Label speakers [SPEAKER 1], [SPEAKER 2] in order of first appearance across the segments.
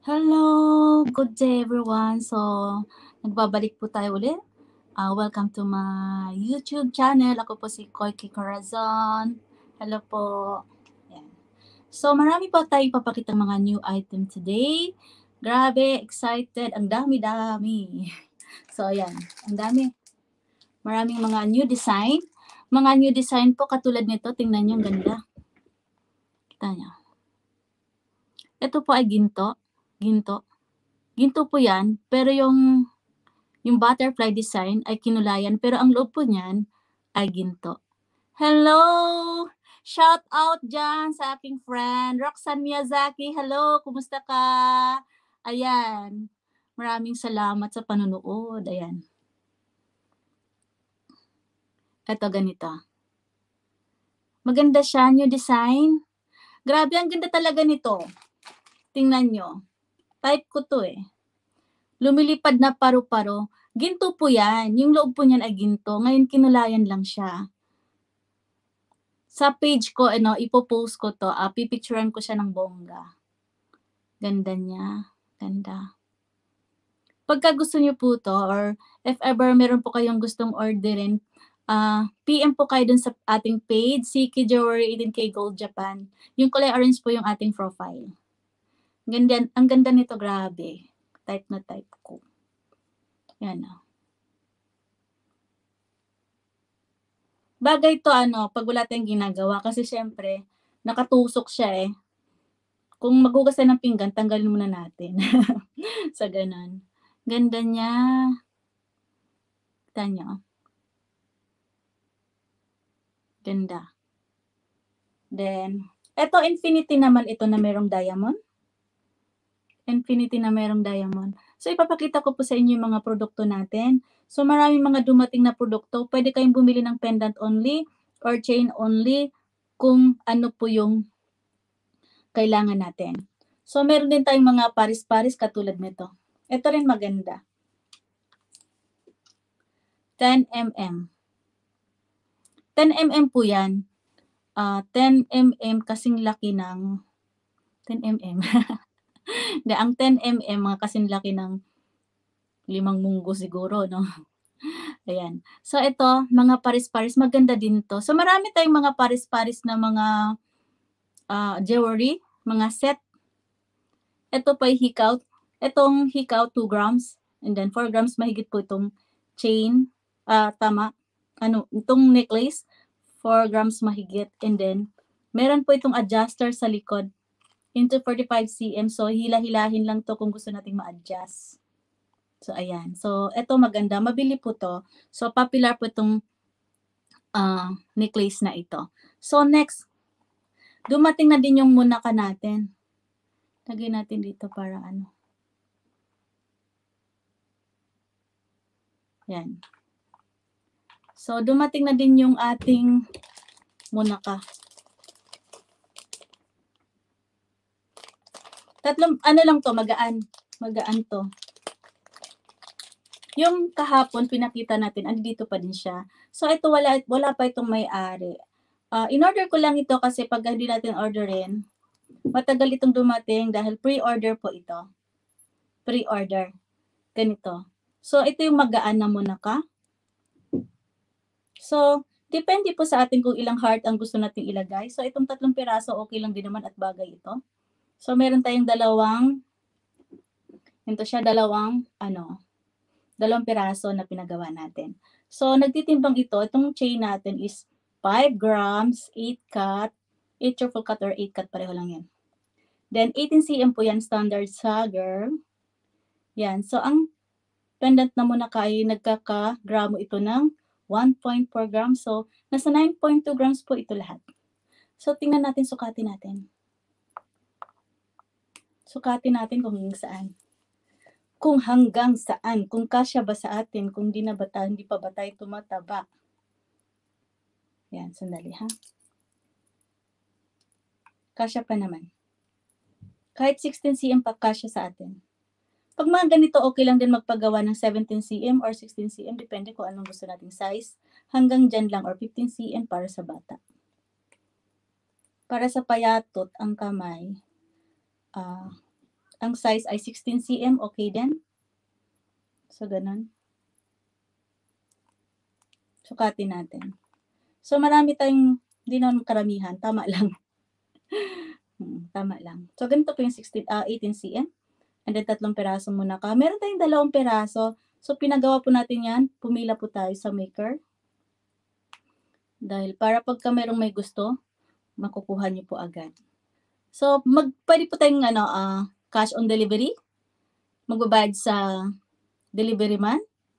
[SPEAKER 1] Hello! Good day everyone. So, nagbabalik po tayo ulit. Welcome to my YouTube channel. Ako po si Koiki Corazon. Hello po. Yan. So, marami pa tayong papakitang mga new item today. Grabe, excited. Ang dami-dami. So, ayan. Ang dami. Maraming mga new design. Mga new design po katulad nito. Tingnan nyo, ang ganda. Kita nyo. Ito po ay ginto. Ginto. Ginto po yan, pero yung butterfly design ay kinulayan, pero ang loob po niyan ay ginto. Hello! Shout out dyan sa aking friend, Roxanne Miyazaki. Hello, kumusta ka? Ayan. Maraming salamat sa panunood. Ayan. Ito ganito. Maganda siya, new design. Grabe, ang ganda talaga nito. Tingnan nyo. Type ko to eh. Lumilipad na paru-paro. Ginto po yan. Yung loob po niyan ay ginto. Ngayon kinulayan lang siya. Sa page ko, ipopost ko to. Pipicturean ko siya ng bongga. Ganda niya. Ganda. Pagka gusto niyo po to, or if ever meron po kayong gustong orderin, PM po kayo dun sa ating page, CK Jewelry 18K Gold Japan. Yung kulay orange po yung ating profile. Ganda, ang ganda nito, grabe. Type na type ko. Yan o. Bagay to pag wala tayong ginagawa kasi syempre, nakatusok siya eh. Kung maghugas tayo ng pinggan, tanggalin muna natin. Sa ganun. Ganda niya. Kita nyo. Ganda. Then, eto infinity naman ito na merong diamond. Infinity na merong diamond. So, ipapakita ko po sa inyo yung mga produkto natin. So, maraming mga dumating na produkto. Pwede kayong bumili ng pendant only or chain only kung ano po yung kailangan natin. So, meron din tayong mga paris-paris katulad nito. Ito rin maganda. 10 mm. 10 mm po yan. 10 mm kasing laki ng 10 mm. Ang 10 mm mga kasing laki ng 5 munggo siguro, no? Ayan. So, ito, mga paris-paris, maganda din to. So, marami tayong mga paris-paris na mga jewelry, mga set. Ito pa hikaw. Itong hikaw, 2 grams. And then, 4 grams mahigit po itong chain. Tama. Itong necklace, 4 grams mahigit. And then, meron po itong adjuster sa likod into 45 cm. So, hila-hilahin lang to kung gusto nating ma-adjust. So, ayan. So, ito maganda. Mabili po to. So, popular po itong necklace na ito. So, next, dumating na din yung munaka natin. Lagay natin dito para Yan. So, dumating na din yung ating munaka. Tatlong, lang to, magaan. Magaan to. Yung kahapon, pinakita natin, andito pa din siya. So, ito wala pa itong may-ari. In-order ko lang ito kasi pag hindi natin orderin, matagal itong dumating dahil pre-order po ito. Pre-order. Ganito. So, ito yung magaan na munaka. So, depende po sa atin kung ilang heart ang gusto nating ilagay. So, itong 3 piraso, okay lang din naman at bagay ito. So, meron tayong dalawang piraso na pinagawa natin. So, nagtitimbang ito. Itong chain natin is 5 grams, 8 cut, 8 triple cut or 8 cut, pareho lang yan. Then, 18 cm po yan, standard sa girl. Yan. So, ang pendant na muna ay nagkaka-gramo ito ng 1.4 grams. So, nasa 9.2 grams po ito lahat. So, tingnan natin, sukatin natin. Sukatin natin kung hanggang saan. Kung hanggang saan. Kung kasya ba sa atin. Kung hindi pa ba tayo tumataba. Yan, sandali ha. Kasya pa naman. Kahit 16 cm pa kasya sa atin. Pag mga ganito, okay lang din magpagawa ng 17 cm or 16 cm. Depende kung anong gusto nating size. Hanggang dyan lang or 15 cm para sa bata. Para sa payatot, ang kamay, ang size ay 16 cm, okay din. So, ganun. Sukatin natin. So, marami tayong, hindi naman karamihan, tama lang. Tama lang. So, ganito po yung 18 cm. And then, 3 peraso muna ka. Meron tayong 2 peraso. So, pinagawa po natin yan. Pumila po tayo sa maker. Dahil para pagka merong may gusto, makukuha niyo po agad. So, pwede po tayong cash on delivery. Magbabayad sa delivery man.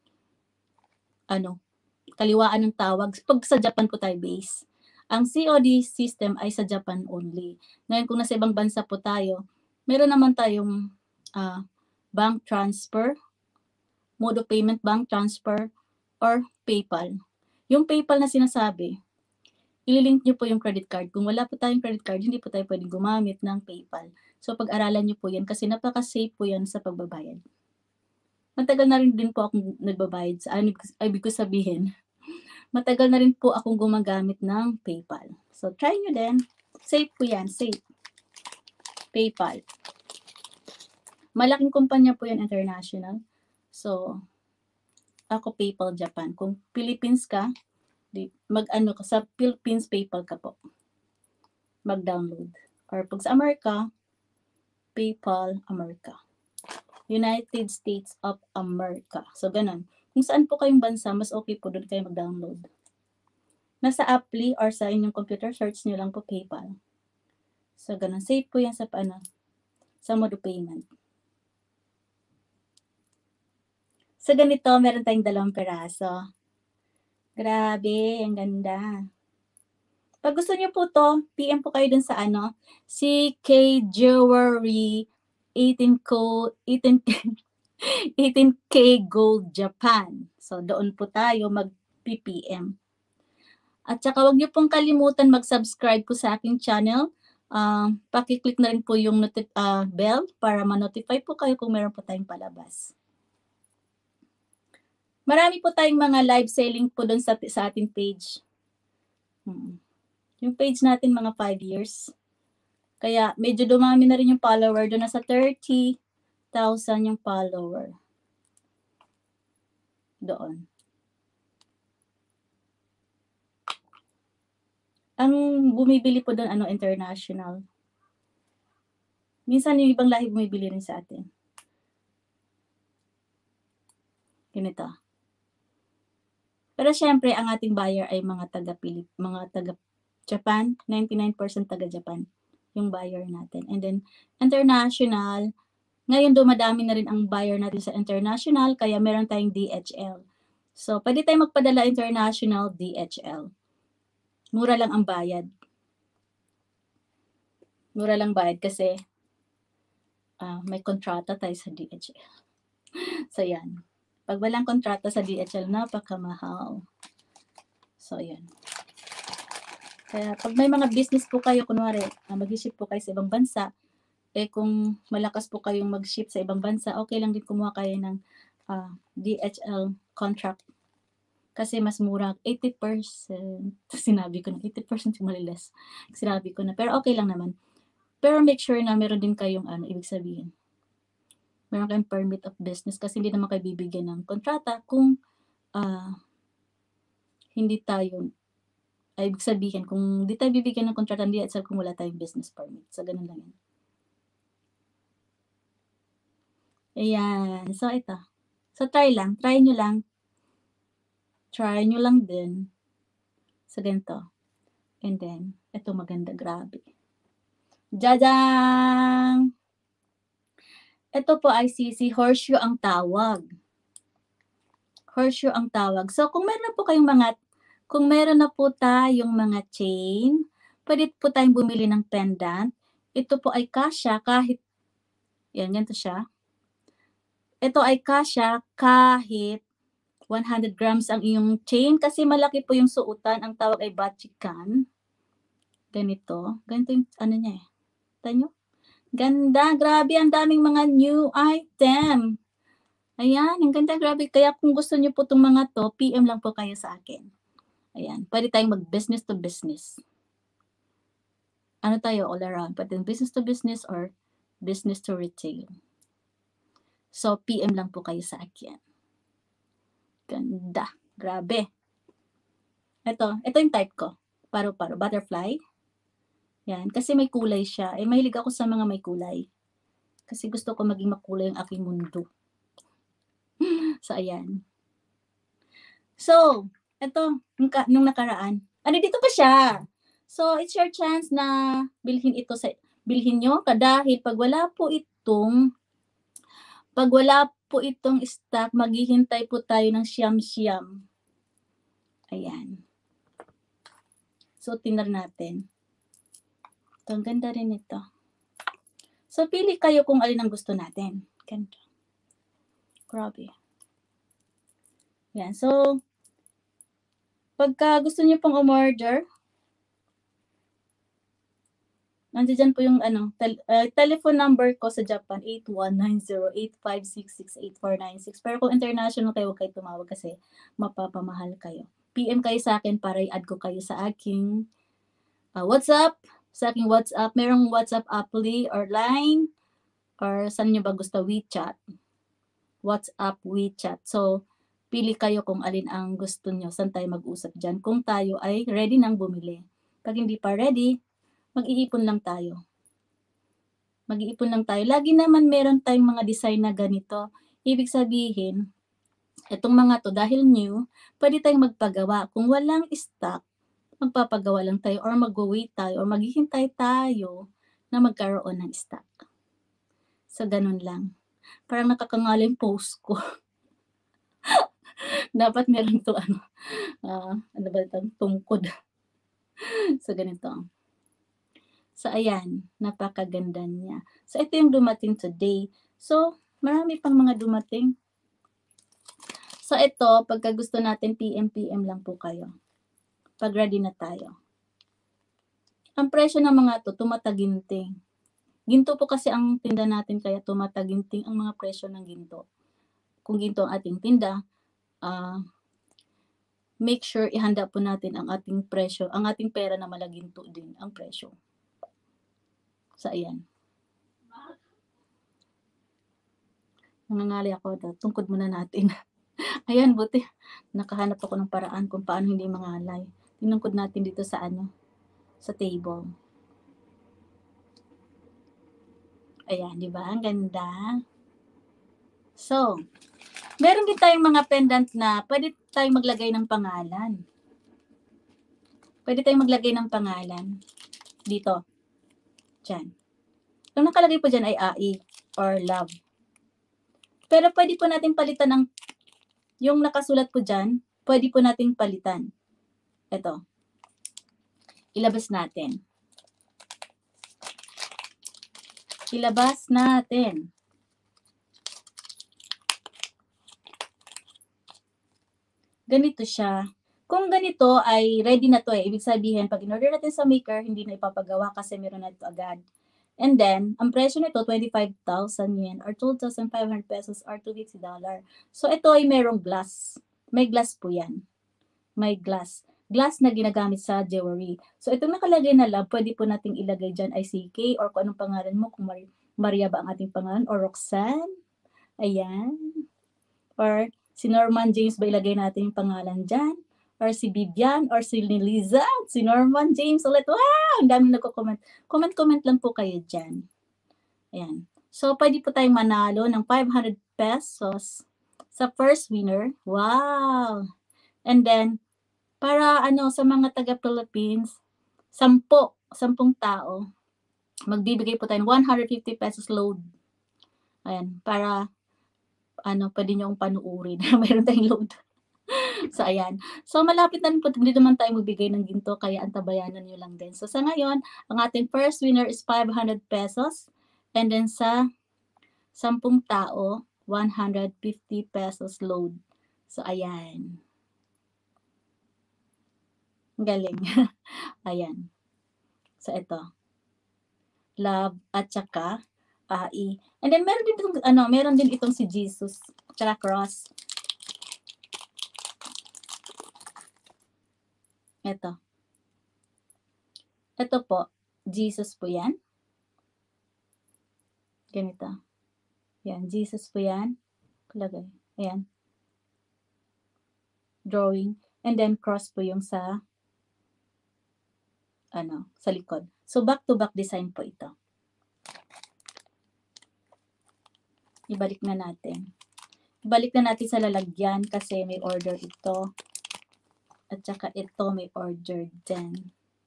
[SPEAKER 1] Kaliwaan ng tawag. Pag sa Japan po tayo base. Ang COD system ay sa Japan only. Ngayon, kung nasa ibang bansa po tayo, meron naman tayong bank transfer, mode of payment, bank transfer, or PayPal. Yung PayPal na sinasabi, ililink nyo po yung credit card. Kung wala po tayong credit card, hindi po tayo pwedeng gumamit ng PayPal. So, pag-aralan nyo po yan kasi napaka-safe po yan sa pagbabayad. Matagal na rin din po akong nagbabayad sa ibig ko sabihin. Matagal na rin po akong gumagamit ng PayPal. So, try nyo din. Safe po yan, safe. PayPal. Malaking kumpanya po yan, international. So, ako PayPal Japan. Kung Philippines ka, mag-ano ka sa Philippines PayPal ka po. Mag-download. Or pag sa Amerika, PayPal America. United States of America. So, ganun. Kung saan po kayong bansa, mas okay po doon kayo mag-download. Nasa Appli or sa inyong computer, search nyo lang po PayPal. So, ganun. Safe po yan sa sa mode of payment. So, ganito, meron tayong 2 peraso. Grabe, ang ganda. Pag gusto niyo po to, PM po kayo dun sa CK Jewelry 18K Gold Japan. So, doon po tayo mag-PPM. At saka wag niyo pong kalimutan mag-subscribe po sa aking channel. Paki-click na rin po yung bell para ma-notify po kayo kung meron po tayong palabas. Marami po tayong mga live selling po doon sa ating page. Yung page natin mga 5 years. Kaya medyo dumami na rin yung follower. Doon nasa 30,000 yung follower. Doon. Ang bumibili po doon, international. Minsan yung ibang lahi bumibili rin sa atin. Ganito. Pero syempre, ang ating buyer ay mga taga Japan, 99% taga Japan yung buyer natin. And then, international, ngayon dumadami na rin ang buyer natin sa international, kaya meron tayong DHL. So, pwede tayong magpadala international DHL. Mura lang ang bayad. Mura lang bayad kasi may kontrata tayo sa DHL. So, yan. Pag walang kontrata sa DHL, napakamahal. So, yan. Kaya pag may mga business po kayo, kunwari, mag-ship po kayo sa ibang bansa, kung malakas po kayong mag-ship sa ibang bansa, okay lang din kumuha kayo ng DHL contract. Kasi mas mura, 80%. Sinabi ko na, 80% yung malilas. Sinabi ko na, pero okay lang naman. Pero make sure na meron din kayong, ibig sabihin, meron kayong permit of business kasi hindi naman kayo bibigyan ng kontrata kung hindi tayo, ibig sabihin, kung di tayo bibigyan ng kontrata ng DHL kung wala tayong business permit. So, ganun lang yan. Ayan. So, ito. So, try nyo lang. Try nyo lang din. So, ganito. And then, ito maganda, grabe. Jajang! Ito po ay CC Horseshoe ang tawag. Horseshoe ang tawag. So, kung meron na po tayong mga chain, pwede po tayong bumili ng pendant. Ito po ay kasya kahit, ganito siya. Ito ay kasya kahit 100 grams ang iyong chain kasi malaki po yung suotan. Ang tawag ay bachikan. Ganito. Ganito yung niya eh. Tanyo? Ganda. Grabe. Ang daming mga new item. Ayan. Ang ganda. Grabe. Kaya kung gusto niyo po itong mga to, PM lang po kayo sa akin. Ayan. Pwede tayong mag-business to business. Tayo all around. Pwede business to business or business to retail. So, PM lang po kayo sa akin. Ganda. Grabe. Ito yung type ko. Paru-paro. Butterfly. Yan. Kasi may kulay siya. Mahilig ako sa mga may kulay. Kasi gusto ko maging makulay ang aking mundo. So, ayan. So, ito, nung nakaraan. Dito pa siya. So, it's your chance na bilhin nyo. Dahil pag wala po itong stock, maghihintay po tayo ng siyam-siyam. Ayan. So, tinar natin. Ito, ang ganda rin ito. So, pili kayo kung alin ang gusto natin. Ganda. Grabe. Ayan. So, pagka gusto niyo pong umorder, nandiyan po yung telephone number ko sa Japan, 8190-8566-8496. Pero kung international kayo, huwag kayo tumawag kasi mapapamahal kayo. PM kayo sa akin para i-add ko kayo sa aking WhatsApp. Sa aking WhatsApp, merong WhatsApp apply or line or saan nyo ba gusto, WeChat. WhatsApp, WeChat. So, pili kayo kung alin ang gusto nyo. Saan tayo mag-usap dyan? Kung tayo ay ready nang bumili. Pag hindi pa ready, mag-iipon lang tayo. Lagi naman meron tayong mga design na ganito. Ibig sabihin, itong mga to dahil new, pwede tayong magpagawa. Kung walang stock, magpapagawa lang tayo or mag-wait tayo or maghihintay tayo na magkaroon ng stock. So, ganun lang. Parang nakakangali yung post ko. Dapat meron to ano ba ito? Tungkod. So, ganito. So, ayan, napakaganda niya. So, ito yung dumating today. So, marami pang mga dumating. So, ito, pagka gusto natin, PM lang po kayo. Pag ready na tayo. Ang presyo ng mga to, tumataginting. Ginto po kasi ang tinda natin, kaya tumataginting ang mga presyo ng ginto. Kung ginto ang ating tinda, make sure ihanda po natin ang ating presyo, ang ating pera na malaginto din ang presyo. So, ayan. Nangangali ako. Tungkod muna natin. Ayan, buti. Nakahanap ako ng paraan kung paano hindi mangalay. Tinungkod natin dito sa sa table. Ayan, di ba? Ang ganda. So, meron din tayong mga pendant na pwede tayong maglagay ng pangalan. Dito. Diyan. Ang nakalagay po dyan ay AI or love. Pero pwede po natin palitan yung nakasulat po dyan, pwede po natin palitan. Ito. Ilabas natin. Ganito siya. Kung ganito ay ready na to ibig sabihin, pag in-order natin sa maker, hindi na ipapagawa kasi meron na ito agad. And then, ang presyo nito, 25,000 yen or 2,500 pesos or $250. So, ito ay merong glass. May glass po yan. May glass. Glass na ginagamit sa jewelry. So, itong nakalagay na love, pwede po nating ilagay dyan ay CK or kung anong pangalan mo, kung Maria ba ang ating pangalan, or Roxanne. Ayan. Or si Norman James ba ilagay natin yung pangalan dyan? Or si Vivian, or si Neliza, si Norman James ulit. Wow! Ang dami nagko-comment. Comment lang po kayo dyan. Ayan. So, pwede po tayong manalo ng 500 pesos sa first winner. Wow! And then, para sa mga taga-Philippines, 10 tao, magbibigay po tayo ng 150 pesos load. Ayan, para pwede niyong panuurin. Mayroon tayong load. So, ayan. So, malapit na rin po. Hindi naman tayo magbigay ng ginto, kaya antabayanan nyo lang din. So, sa ngayon, ang ating first winner is 500 pesos. And then, sa 10 tao, 150 pesos load. So, ayan. Galing. Ayan. So, ito. Love at saka AI. And then, meron din itong si Jesus. Tsaka cross. Ito. Ito po, Jesus po yan. Ganito. Yan, Jesus po yan. Lagay. Ayan. Drawing. And then cross po yung sa sa likod. So back-to-back design po ito. Ibalik na natin. Ibalik na natin sa lalagyan kasi may order ito. At saka ito may order din.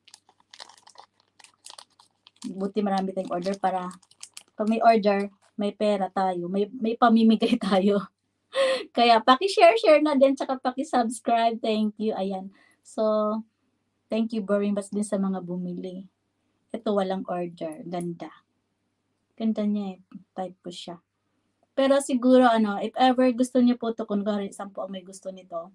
[SPEAKER 1] Buti marami tayong order para pag may order, may pera tayo, may pamimigay tayo. Kaya paki-share na din, tsaka paki-subscribe. Thank you. Ayan. So, thank you very much din sa mga bumili. Ito walang order. Ganda. Ganda niya eh. Type ko siya. Pero siguro if ever gusto niyo po ito, kung isang po ang may gusto nito,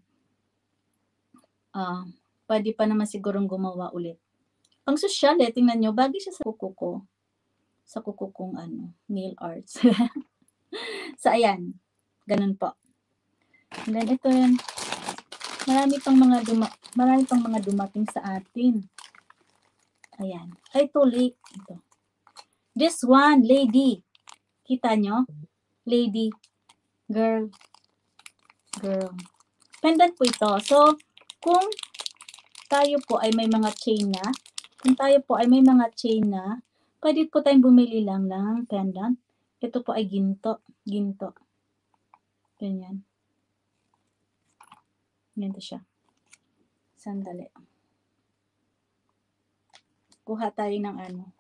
[SPEAKER 1] pwede pa naman sigurong gumawa ulit. Pang social tingnan nyo, bagay siya sa kuko ko. Sa kuko kong nail arts. So, ayan. Ganun po. And then, ito yan. Marami pang mga dumating sa atin. Ayan. Ay, ito, ito. This one, lady. Kita nyo? Lady. Girl. Pendant po ito. So, kung tayo po ay may mga chain na, pwede po tayong bumili lang ng pendant. Ito po ay ginto. Ganyan. Ganito siya. Sandali. Kuha tayo ng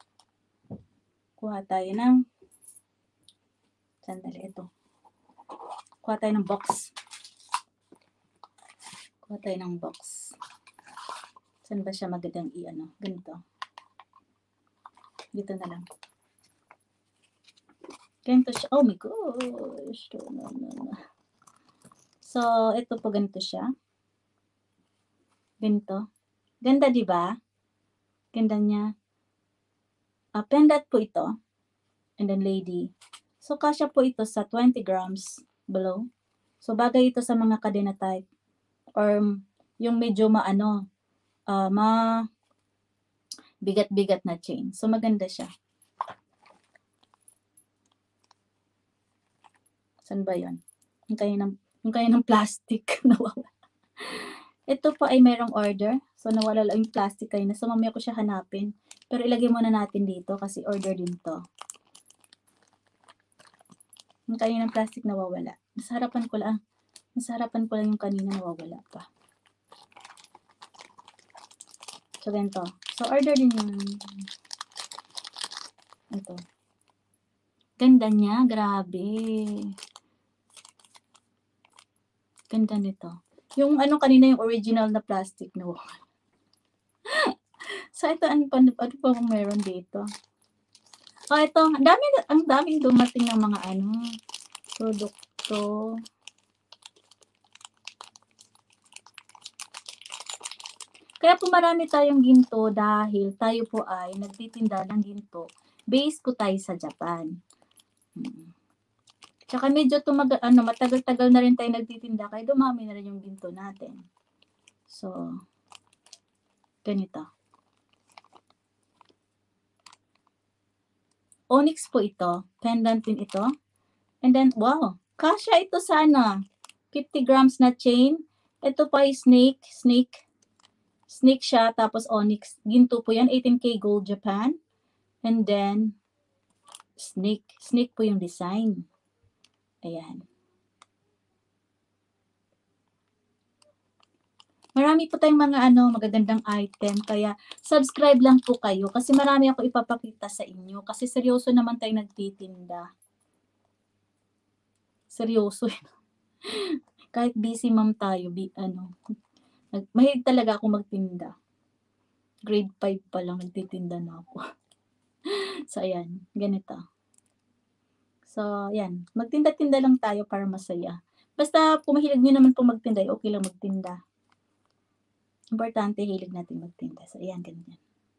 [SPEAKER 1] sandali, ito. Kuha tayo ng box. Saan ba siya magandang ganito. Dito na lang. Ganito siya. Oh my gosh. No. So, ito po ganito siya. Ganito. Ganda, di ba? Ganda niya. Pendant po ito. And then lady. So, kasya po ito sa 20 grams below. So, bagay ito sa mga kadena type. Or yung medyo bigat-bigat na chain. So, maganda siya. Saan ba yun? Yung kaya ng plastic. Nawala. Ito po ay mayroong order. So, nawala lang yung plastic kayo na. So, mamaya ko siya hanapin. Pero ilagay muna natin dito kasi order din to. Yung kanina ng plastic nawawala. Nasa harapan ko lang yung kanina nawawala pa. So, ganito. So, order din yung ito. Ganda niya. Grabe. Ganda nito. Yung kanina yung original na plastic nawawala. So, ito, ano pa meron dito? Ito, ang daming dumating ng mga produkto. Kaya po marami tayong ginto dahil tayo po ay nagtitinda ng ginto. Base po tayo sa Japan. Tsaka medyo matagal-tagal na rin tayo nagtitinda kaya dumami na rin yung ginto natin. So, ganito. Onyx po ito. Pendant din ito. And then, wow. Kasya ito sa 50 grams na chain. Ito pa ay snake siya, tapos onyx. Ginto po yan, 18K Gold Japan. And then, snake po yung design. Ayan. Marami po tayong mga magagandang item. Kaya, subscribe lang po kayo. Kasi marami ako ipapakita sa inyo. Kasi seryoso naman tayo nagtitinda. Seryoso. Kahit busy ma'am tayo, mahilig talaga ako magtinda. Grade 5 pa lang nagtitinda na ako. So, ayan. Ganito. So, ayan. Magtinda-tinda lang tayo para masaya. Basta, kung mahilig nyo naman po magtinda, okay lang magtinda. Importante, hilig natin magtinda. So, ayan, ganyan.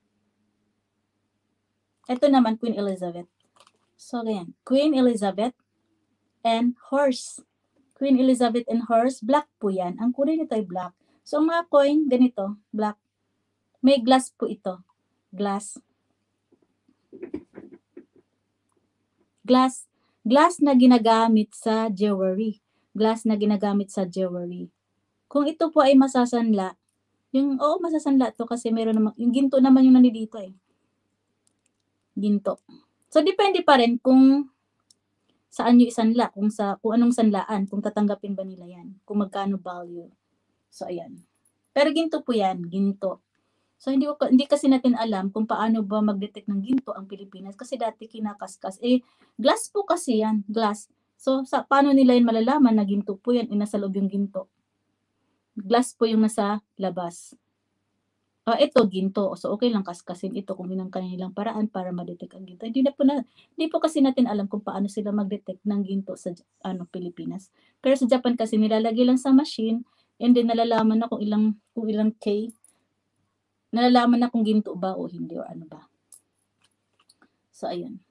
[SPEAKER 1] Ito naman, Queen Elizabeth. So, ayan. Queen Elizabeth and horse. Queen Elizabeth and horse. Black po yan. Ang kulay nito ay black. So, ang mga coin, ganito, black. May glass po ito. Glass. Glass, glass na ginagamit sa jewelry. Glass na ginagamit sa jewelry. Kung ito po ay masasanla, oo, masasanla to kasi meron naman, yung ginto naman yung nandito eh. Ginto. So, depende pa rin kung saan nyo isanla, kung anong sanlaan, kung tatanggapin ba nila yan, kung magkano value. So, ayan. Pero ginto po yan, ginto. So, hindi kasi natin alam kung paano ba mag-detect ng ginto ang Pilipinas kasi dati kinakaskas. Glass po kasi yan, glass. So, paano nila yun malalaman na ginto po yan, nasa loob yung ginto? Glass po yung nasa labas. Ito ginto. So, okay lang kaskasin ito kung yun ang kanilang paraan para ma-detect ang ginto. Hindi po kasi natin alam kung paano sila mag-detect ng ginto sa Pilipinas. Pero sa Japan kasi nilalagay lang sa machine and then nalalaman na kung ilang K, nalalaman na kung ginto ba o hindi or ano ba. So, ayun.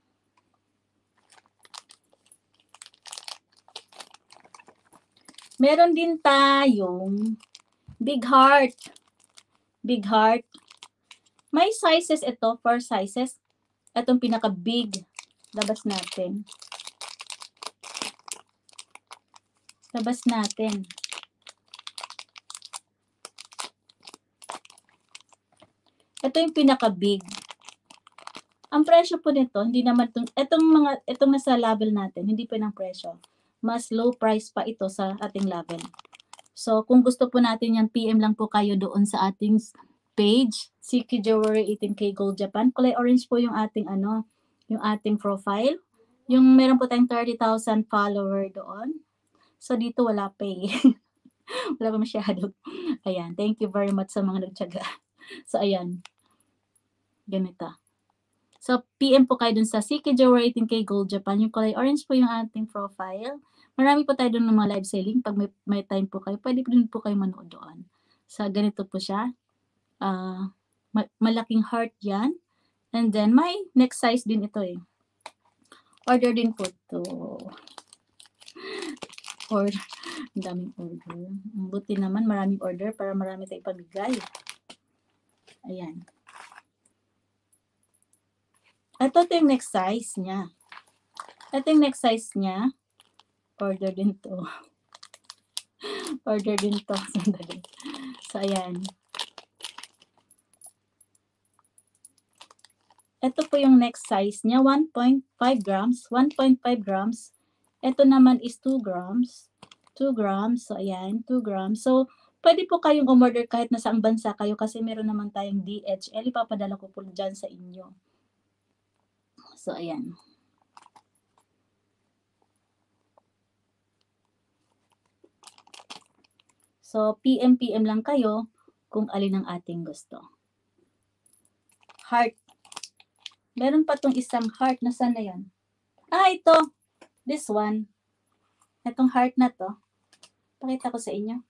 [SPEAKER 1] Meron din tayong big heart. Big heart. May sizes ito, 4 sizes. Itong pinaka-big. Labas natin. Labas natin. Ito yung pinaka-big. Ang presyo po nito, hindi naman itong nasa level natin, hindi po ng presyo. Mas low price pa ito sa ating level. So, kung gusto po natin yan, PM lang po kayo doon sa ating page, CK Jewelry 18K Gold Japan. Kulay orange po yung ating yung ating profile. Yung meron po tayong 30,000 follower doon. So, dito wala pa eh. Wala pa masyado. Ayan, thank you very much sa mga nagtiyaga. So, ayan. Ganito. So, PM po kayo dun sa CK Jewelry 18K Gold Japan. Yung kulay orange po yung ating profile. Marami po tayo dun ng mga live selling. Pag may time po kayo, pwede po din po kayo manood doon. So, ganito po siya. Malaking heart yan. And then, may next size din ito eh. Order din po to. Ang daming order. Buti naman, maraming order para marami tayong pamigay. Ayan. Ito yung next size niya. Ito yung next size niya. Order din to. Order din to. Sandali. So, ayan. Ito po yung next size niya. 1.5 grams. 1.5 grams. Ito naman is 2 grams. 2 grams. So, ayan. 2 grams. So, pwede po kayong umorder kahit nasa ang bansa kayo kasi meron naman tayong DHL. Ipapadala ko po dyan sa inyo. So, ayan. So, PM lang kayo kung alin ang ating gusto. Heart. Meron pa tong isang heart. Nasaan na yan? Ito. This one. Itong heart na to. Pakita ko sa inyo.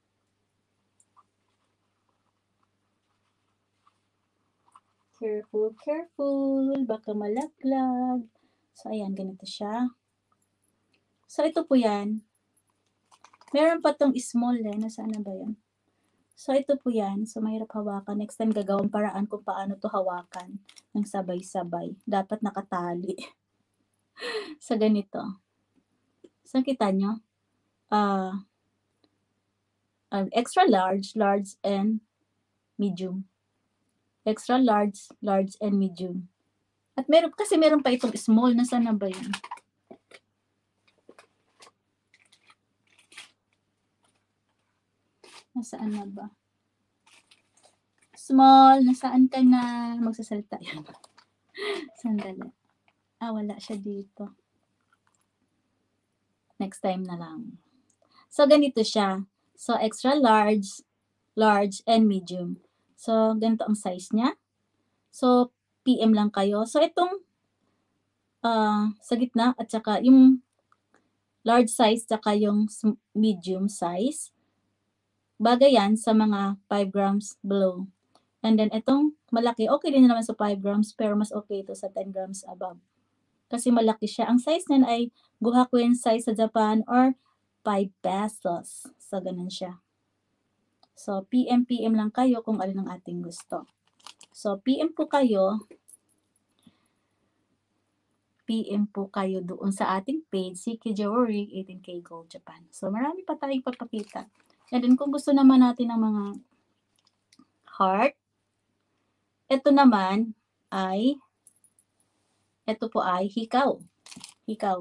[SPEAKER 1] Careful, careful. Baka malaglag. So, ayan, ganito siya. So, ito po yan. Meron pa tong small eh. Nasaan na ba yan? So, ito po yan. So, mahirap hawakan. Next time, gagawang paraan kung paano to hawakan ng sabay-sabay. Dapat nakatali. Sa ganito. So, kita nyo? Extra large, large, and medium. Extra large, large, and medium. At meron pa itong small. Nasaan na ba yun? Nasaan na ba? Small, nasaan ka na? Magsasalita yan. Sandali. Wala siya dito. Next time na lang. So, ganito siya. So, extra large, large, and medium. So, ganito ang size niya. So, PM lang kayo. So, itong sa gitna at saka yung large size saka yung medium size, bagay yan sa mga 5 grams below. And then, itong malaki, okay din naman sa 5 grams, pero mas okay ito sa 10 grams above. Kasi malaki siya. Ang size niyan ay Guhakuen size sa Japan or 5 pesos. So, ganun siya. So, PM lang kayo kung alin ang ating gusto. So, PM po kayo. PM po kayo doon sa ating page, CK Jewelry 18K Gold Japan. So, marami pa tayong papakita. And then, kung gusto naman natin ng mga heart, ito naman ay, ito po ay hikaw. Hikaw.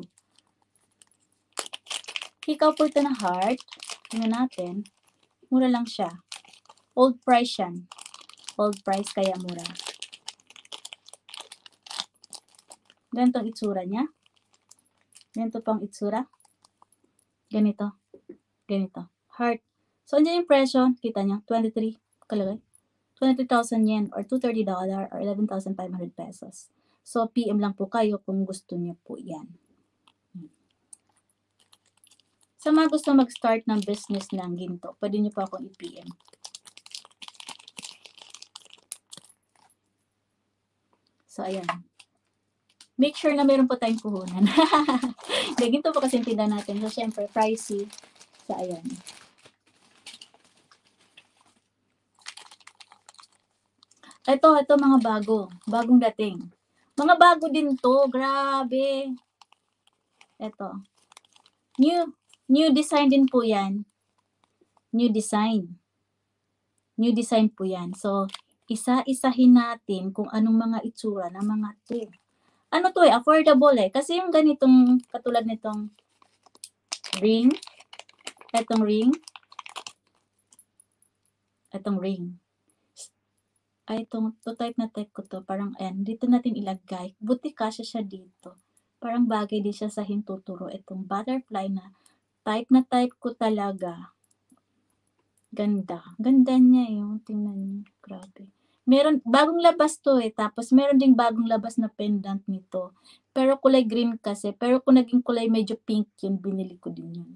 [SPEAKER 1] Hikaw po ito na heart. Tingnan natin. Mura lang siya. Old price yan. Old price kaya mura. Ganito ang itsura niya. Ganito pang itsura. Ganito. Ganito. Heart. So, andyan yung presyo. Kita niya. 23. Kalagay. 23,000 yen or $230 or 11,500 pesos. So, PM lang po kayo kung gusto niyo po yan. Sa mga gusto mag-start ng business ng ginto, pwede niyo po akong i-PM. So, ayan. Make sure na meron po tayong puhunan. Ginto po kasi tinda natin. So, syempre, pricey. So, ayan. Ito mga bago. Bagong dating. Mga bago din to. Grabe. Ito. New design din po yan. New design. New design po yan. So, isa-isahin natin kung anong mga itsura ng mga to. Ano to affordable Kasi yung ganitong, katulad nitong ring. Etong ring. Ay, to type na type ko to. Parang, ayan, dito natin ilagay. Buti kasya siya dito. Parang bagay din siya sa hintuturo. Itong butterfly na type ko talaga. Ganda. Ganda niya yung tingnan niyo. Grabe. Meron, bagong labas to Tapos meron ding bagong labas na pendant nito. Pero kulay green kasi. Pero kung naging kulay medyo pink yun, binili ko din yun.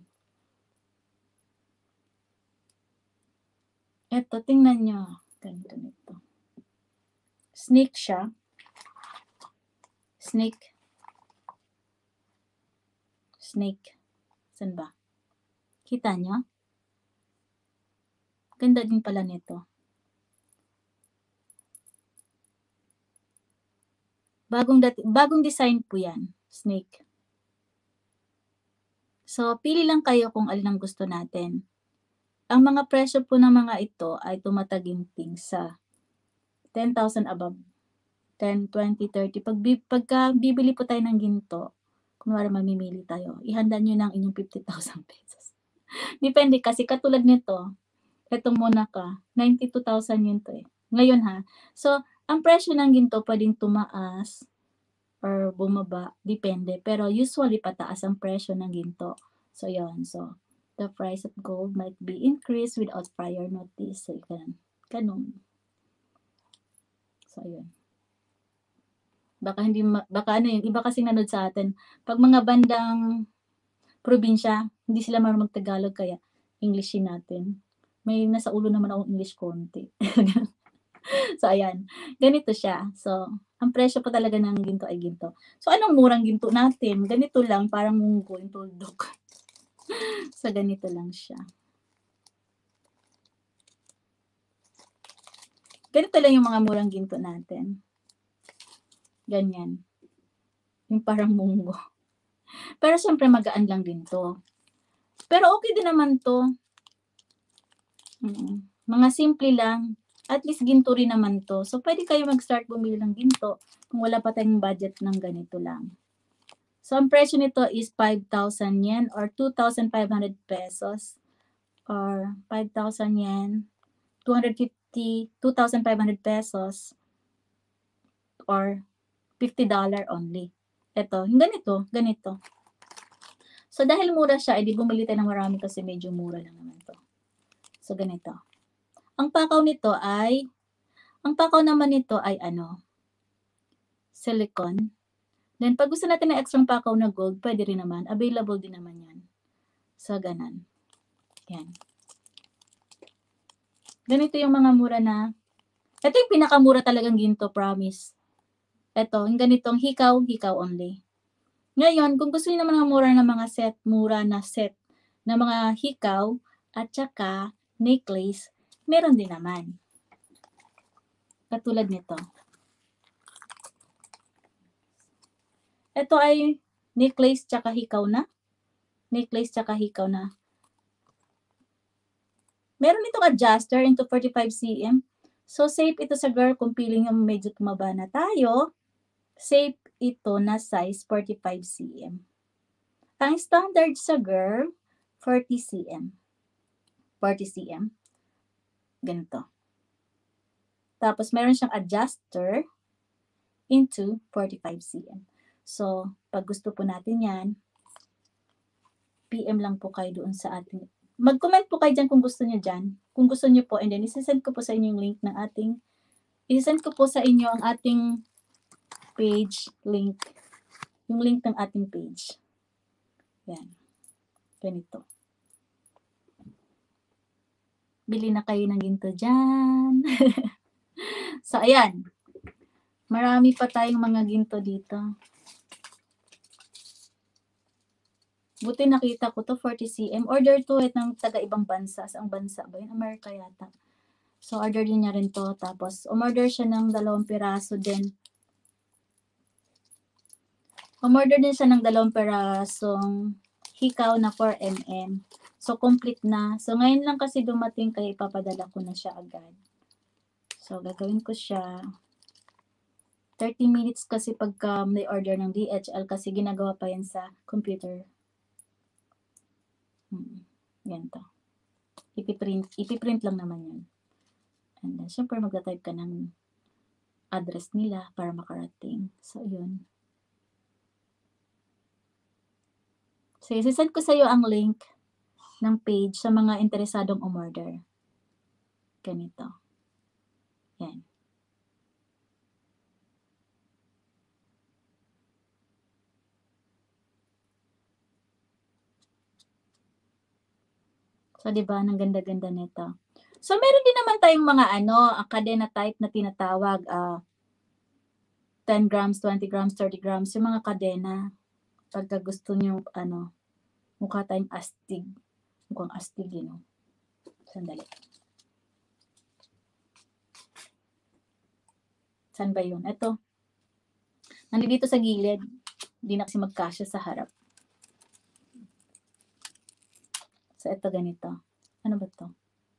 [SPEAKER 1] Eto, tingnan nyo. Ganito nito. Snake siya. Snake. Saan ba? Kita nyo? Ganda din pala nito. Bagong design po yan. Snake. So, pili lang kayo kung alin ang gusto natin. Ang mga presyo po ng mga ito ay tumataginting sa 10,000 above. 10, 20, 30. Pagka bibili po tayo ng ginto, kunwari mamimili tayo, ihanda nyo ng inyong 50,000 pesos. Depende kasi katulad nito, itong Monaca, 92,000 yun to Ngayon ha. So, ang presyo ng ginto pwedeng tumaas or bumaba, depende. Pero usually pataas ang presyo ng ginto. So, yun. So, the price of gold might be increased without prior notice. So, ganun. So, ayun. Baka iba kasi nanood sa atin. Pag mga bandang probinsya, hindi sila marunong mag-Tagalog kaya Englishin natin. May nasa ulo naman akong English konti. So, ayan. Ganito siya. So, ang presyo po talaga ng ginto ay ginto. So, anong murang ginto natin? Ganito lang, parang munggo, yung tuldok. So, ganito lang siya. Ganito lang yung mga murang ginto natin. Ganyan. Yung parang munggo. Pero, syempre, magaan lang din to. Pero, okay din naman to. Mga simple lang. At least ginto rin naman to. So, pwede kayo mag-start bumili ng ginto kung wala pa tayong budget ng ganito lang. So, ang presyo nito is 5,000 yen or 2,500 pesos. Or 5,000 yen, 250, 2,500 pesos. Or $50 only. Ito, yung ganito. So, dahil mura siya, edi bumili tayo ng marami kasi medyo mura lang naman to. So, ganito. Ang pakaw naman nito ay silicone. Then, pag gusto natin ng extra pakaw na gold, pwede rin naman. Available din naman yan. So, ganan. Yan. Ganito yung mga mura na. Ito yung pinakamura talagang ginto, promise. Ito, yung ganitong hikaw only. Ngayon, kung gusto niyo naman ng mura na set na mga hikaw at saka necklace, meron din naman. Katulad nito. Ito ay necklace tsaka hikaw na. Necklace tsaka hikaw na. Meron itong adjuster into 45 cm. So, safe ito sa girl kung feeling yung medyo tumaba na tayo. Safe ito na size 45 cm. Ang standard sa girl, 40 cm. 40 cm. Ganito. Tapos, meron siyang adjuster into 45 cm. So, pag gusto po natin yan, PM lang po kayo doon sa ating, mag-comment po kayo dyan kung gusto nyo dyan. Kung gusto nyo po, and then isisend ko po sa inyo yung link ng ating, isisend ko po sa inyo ang ating page link. Yung link ng ating page. Yan. Ganito. Bili na kayo ng ginto dyan. So, ayan. Marami pa tayong mga ginto dito. Buti nakita ko to 40 cm. Order to ng taga-ibang bansa. Saang bansa ba yun? Amerika yata. So, order din niya rin to. Tapos, umorder siya ng 2 piraso din. Umorder din siya ng 2 pirasong hikaw na 4 mm. So, complete na. So, ngayon lang kasi dumating kaya ipapadala ko na siya agad. So, gagawin ko siya. 30 minutes kasi pagka may order ng DHL kasi ginagawa pa yan sa computer. Yan to. Ipiprint lang naman yan. And then, syempre magta-type ka ng address nila para makarating. So, yun. So, isisend ko sa iyo ang link ng page sa mga interesadong umorder. Ganito. Yan. So, di ba, ang ganda-ganda nito. So, meron din naman tayong mga cadena type na tinatawag, 10 grams, 20 grams, 30 grams, yung mga kadena. Pagka gusto nyo, mukha tayong astig. Mukhang astig, Sandali. Saan ba yun? Ito. Nandito sa gilid. Hindi na kasi magkasya sa harap. So, ito ganito. Ano ba to?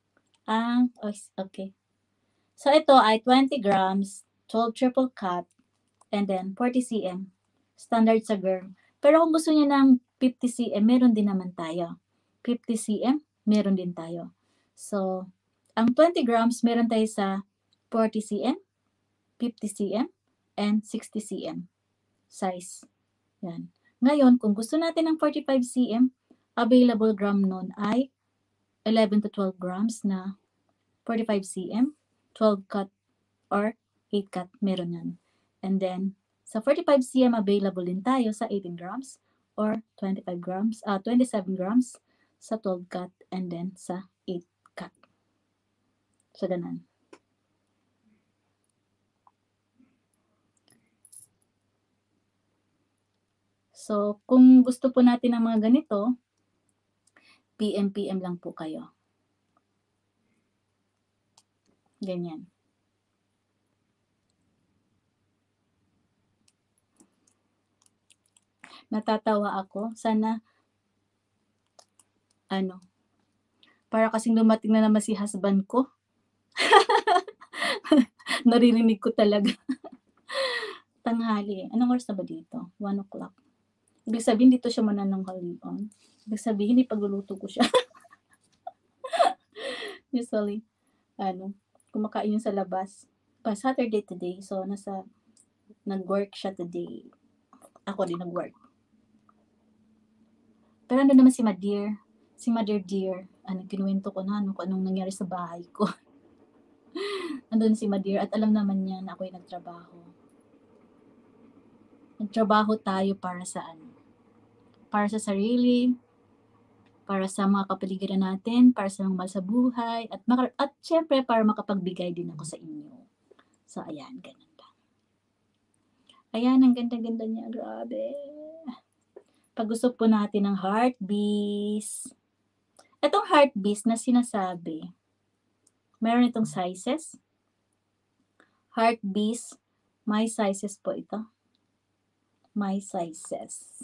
[SPEAKER 1] Okay. So, ito ay 20 grams, 12 triple cut, and then 40 cm. Standard sa girl. Pero kung gusto niya ng 50 cm, meron din naman tayo. 50 cm, meron din tayo. So, ang 20 grams, meron tayo sa 40 cm, 50 cm, and 60 cm size. Yan. Ngayon, kung gusto natin ng 45 cm, available gram nun ay 11 to 12 grams na 45 cm, 12 cut, or 8 cut, meron yan. And then, sa 45 cm, available din tayo sa 18 grams or 25 grams, 27 grams sa 12 cut, and then sa 8 cut. So, ganun. So, kung gusto po natin ng mga ganito, PM lang po kayo. Ganyan. Natatawa ako. Sana, para kasing dumating na naman si husband ko. Naririnig ko talaga. Tanghali. Anong oras na ba dito? 1 o'clock. Ibig sabihin, dito siya manananghalian. Ibig sabihin, ipagluluto ko siya. Usually, kumakain yun sa labas. Pa Saturday today, so nag-work siya today. Ako din nag-work. Pero ano naman si Madir? Si Mother Dear, kinuwento ko na kung anong nangyari sa bahay ko. Andun si Madir at alam naman niya na ako'y nagtrabaho. Nagtrabaho tayo para saan? Para sa sarili, para sa mga kapaligiran natin, para sa mga mahal sa buhay, at syempre para makapagbigay din ako sa inyo. So, ayan, ganun ba. Ayan, ang ganda-ganda niya, grabe. Pag gusto po natin ng heart bees. Itong heart bees na sinasabi, meron itong sizes. Heart bees, may sizes po ito. my sizes.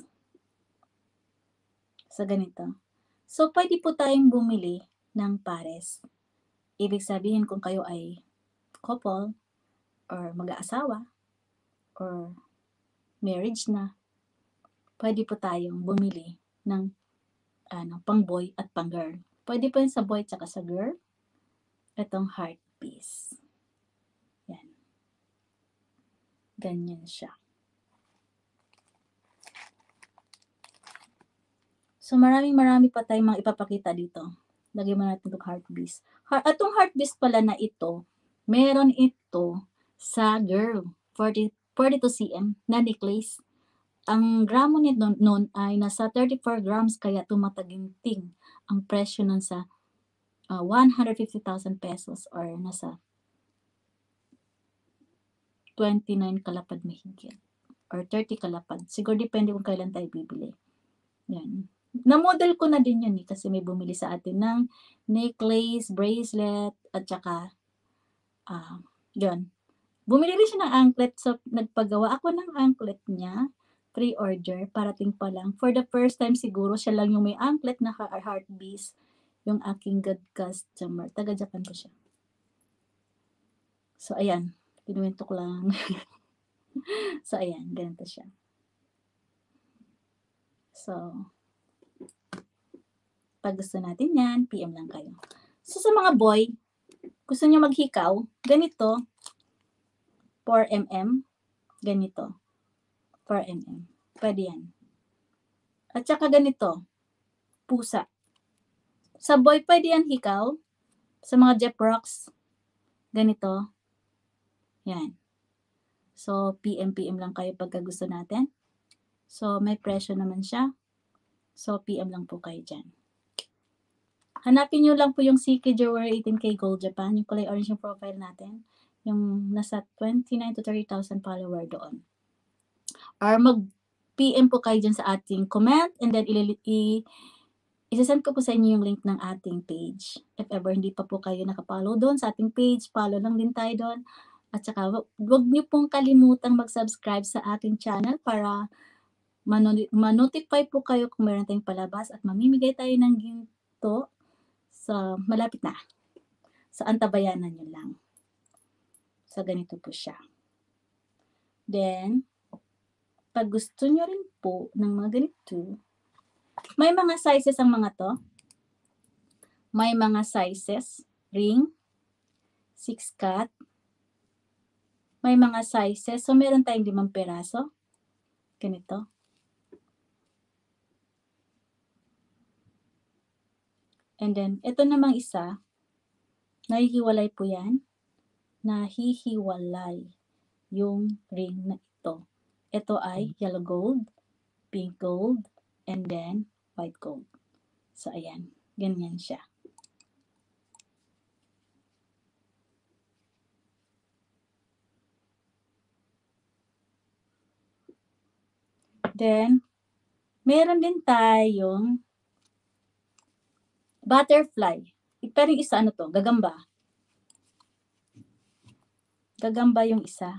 [SPEAKER 1] So, ganito. So, pwede po tayong bumili ng pares. Ibig sabihin kung kayo ay couple, or mag-aasawa, or marriage na, pwede po tayong bumili ng pang boy at pang girl. Pwede po yun sa boy at sa girl. Itong heart piece. Yan. Ganyan siya. So, marami pa tayong mga ipapakita dito. Lagyan mo natin itong heart piece. Itong heart piece pala na ito, meron ito sa girl, 42 cm na necklace. Ang gramo nito noon ay nasa 34 grams, kaya tumataginting ang presyo nun sa 150,000 pesos, or nasa 29 kalapad mahigit, or 30 kalapad. Siguro depende kung kailan tayo bibili. Yan. Na-model ko na din yun kasi may bumili sa atin ng necklace, bracelet, at saka yun. Bumili rin siya ng anklet, so nagpagawa ako ng anklet niya, pre-order, parating pa lang. For the first time siguro, siya lang yung may anklet na heart piece, yung aking good customer. Taga-Japan po siya. So, ayan. Kinuwento ko lang. So, ayan. Ganito siya. So, pag gusto natin yan, PM lang kayo. So, sa mga boy, gusto nyo maghikaw, ganito, 4mm, ganito, 4mm. Pwede yan. At saka ganito, pusa. Sa boy, pwede yan hikaw. Sa mga Jeff Rocks, ganito. Yan. So, PM lang kayo pagka gusto natin. So, may presyo naman siya. So, PM lang po kayo dyan. Hanapin nyo lang po yung CK Jewelry 18K Gold Japan. Yung kulay orange yung profile natin. Yung nasa 29 to 30,000 follower doon. Or mag-PM po kayo dyan sa ating comment, and then isasend ko po sa inyo yung link ng ating page. If ever hindi pa po kayo nakapollow doon sa ating page, follow lang din tayo doon. At saka, huwag niyo pong kalimutang mag-subscribe sa ating channel para ma-notify po kayo kung meron tayong palabas, at mamimigay tayo ng ginto sa malapit na. Sa antabayanan nyo lang. So, ganito po siya. Then, pag gusto nyo rin po ng mga ganito, may mga sizes ang mga to. May mga sizes, ring, 6 cut. May mga sizes, so meron tayong 5 peraso. Ganito. And then, ito namang isa, nahihiwalay po yan. Nahihiwalay yung ring na ito. Ito ay yellow gold, pink gold, and then white gold. So, ayan. Ganyan siya. Then, meron din tayong butterfly. Pero yung isa, ano to? Gagamba. Gagamba yung isa.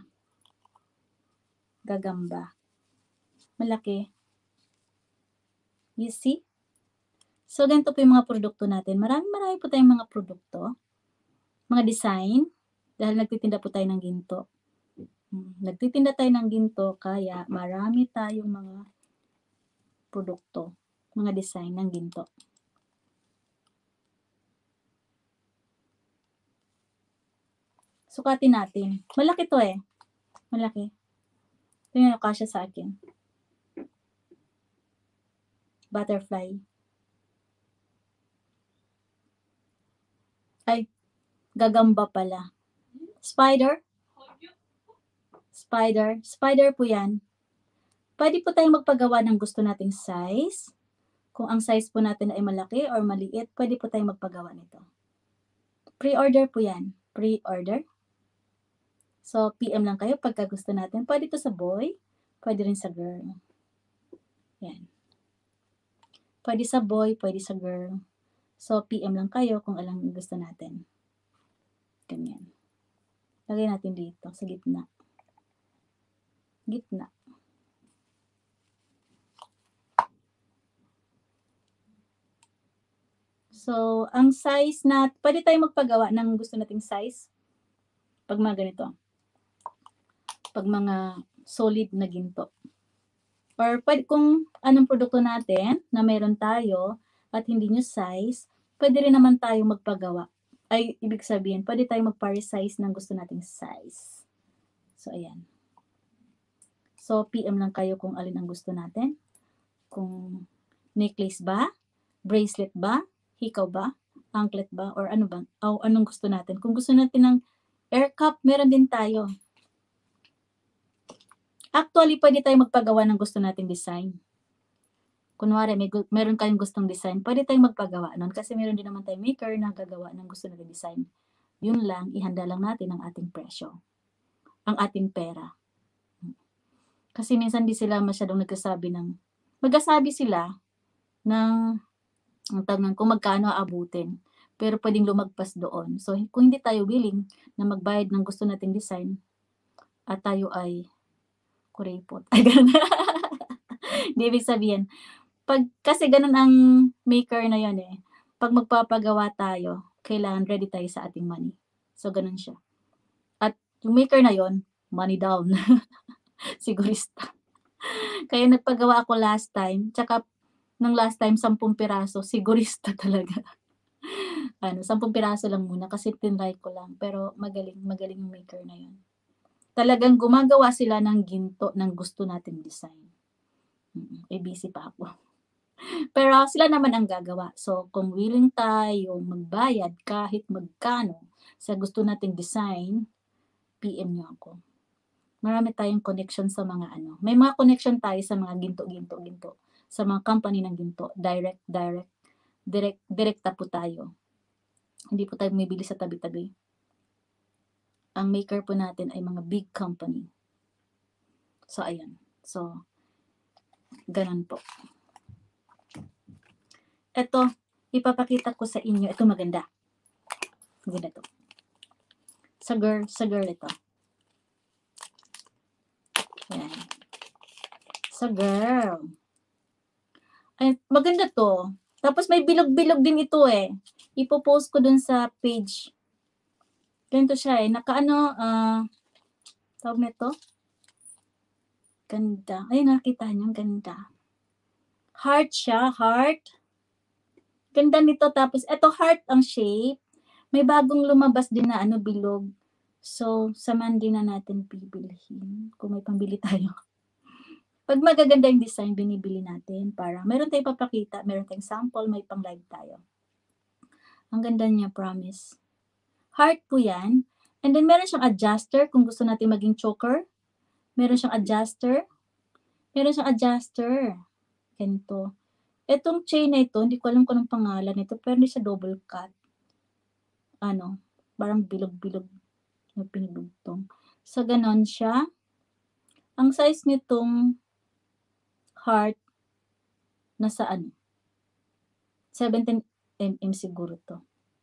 [SPEAKER 1] Gagamba. Malaki. You see? So, ganito po yung mga produkto natin. Marami po tayong mga produkto. Mga design. Dahil nagtitinda po tayo ng ginto. Nagtitinda tayo ng ginto, kaya marami tayong mga produkto. Mga design ng ginto. Sukatin natin. Malaki to eh. Malaki. Tingnan nyo, kasya sa akin. Butterfly. Ay, gagamba pala. Spider. Spider. Spider po yan. Pwede po tayong magpagawa ng gusto nating size. Kung ang size po natin ay malaki or maliit, pwede po tayong magpagawa nito. Pre-order po yan. Pre-order. So, PM lang kayo pagka gusto natin. Pwede to sa boy, pwede rin sa girl. Yan. Pwede sa boy, pwede sa girl. So, PM lang kayo kung alam gusto natin. Ganyan. Lagay natin dito, sa gitna. Gitna. So, ang size na, pwede tayong magpagawa ng gusto nating size. Pag mga ganito. Pag mga solid na ginto. Or pwede, kung anong produkto natin na meron tayo at hindi nyo size, pwede rin naman tayo magpagawa. Ay, ibig sabihin, pwede tayo magpa-resize ng gusto nating size. So, ayan. So, PM lang kayo kung alin ang gusto natin. Kung necklace ba, bracelet ba, hikaw ba, anklet ba, or ano ba, o anong gusto natin. Kung gusto natin ng air cup, meron din tayo. Actually, pwede tayo magpagawa ng gusto nating design. Kunwari, meron kayong gustong design, pwede tayong magpagawa nun kasi meron din naman tayong maker na gagawa ng gusto nating design. Yun lang, ihanda lang natin ang ating presyo. Ang ating pera. Kasi minsan di sila masyadong magsasabi sila ng kung magkano aabutin. Pero pwedeng lumagpas doon. So, kung hindi tayo willing na magbayad ng gusto nating design, at tayo ay kuripot. Di ibig sabihin, kasi ganun ang maker na yon eh. Pag magpapagawa tayo, kailangan ready tayo sa ating money. So, ganun siya. At yung maker na yon, money down. Sigurista. Kaya nagpagawa ako last time, tsaka nung last time, 10 piraso, sigurista talaga. 10 piraso lang muna kasi tinry ko lang. Pero magaling yung maker na yun. Talagang gumagawa sila ng ginto ng gusto nating design. Busy pa ako. Pero sila naman ang gagawa. So, kung willing tayo magbayad kahit magkano sa gusto nating design, PM nyo ako. Marami tayong connection sa mga May mga connection tayo sa mga ginto. Sa mga company ng ginto. Direkta po tayo. Hindi po tayo bumibili sa tabi-tabi. Ang maker po natin ay mga big company. So, ayan. So, ganun po. Ito, ipapakita ko sa inyo. Ito maganda. Maganda to. Sa girl ito. Ayan. Sa girl. Ay, maganda to. Tapos may bilog-bilog din ito eh. Ipopost ko dun sa page. Ganito siya eh. Tawag nito? Ganda. Ay, nakita niyo. Ganda. Heart siya. Heart. Ganda nito. Tapos, ito heart ang shape. May bagong lumabas din na bilog. So, samahan din na natin bibilhin. Kung may pambili tayo. Pag magaganda yung design, binibili natin para meron tayong papakita, meron tayong sample, may pang live tayo. Ang ganda niya, promise. Heart po yan. And then meron siyang adjuster kung gusto natin maging choker. Meron siyang adjuster. Ganito. Etong chain na ito, hindi ko alam kung anong pangalan nito, pero hindi siya double cut. Parang bilog-bilog na pinagdugtong. So, ganon siya. Ang size nitong heart, nasa 17 mm siguro to.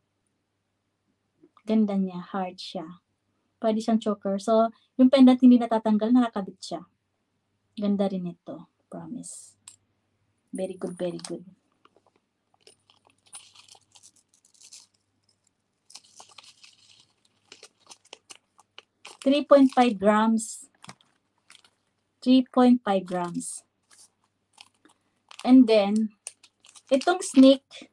[SPEAKER 1] Ganda niya, heart siya. Pwede siyang choker. So, yung pendant hindi natatanggal, nakakabit siya. Ganda rin ito, promise. Very good, very good. $3.5 grams. 3.5 grams. And then, itong snake